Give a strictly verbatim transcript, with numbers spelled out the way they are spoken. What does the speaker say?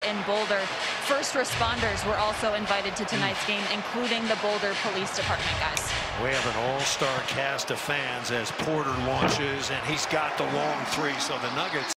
in Boulder. First responders were also invited to tonight's game, including the Boulder Police Department guys. We have an all-star cast of fans as Porter launches, and he's got the long three, so the Nuggets